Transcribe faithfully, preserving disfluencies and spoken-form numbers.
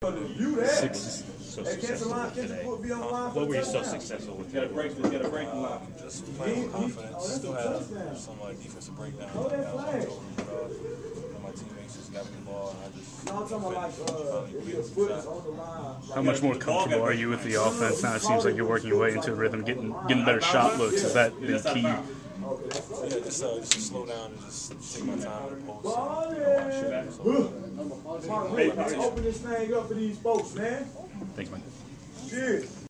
Six. So successful with today. What were you so successful with today? Get a break uh, just playing with confidence. Still had some like defensive breakdowns. Like, I was over, uh, my teammates just got me the ball, and I just. No, I'm talking about like How much more comfortable are you with the offense now? It seems like you're working your way into a rhythm, getting getting better shot looks. Is that the key? So yeah, just uh, just slow down and just take my time in the post. And, you know, shoot. So, Open this thing up for these folks, man. Thanks, man. Cheers.